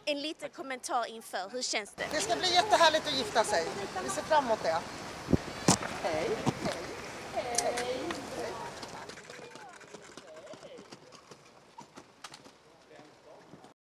En liten kommentar inför, hur känns det? Det ska bli jättehärligt att gifta sig. Vi ser fram emot det.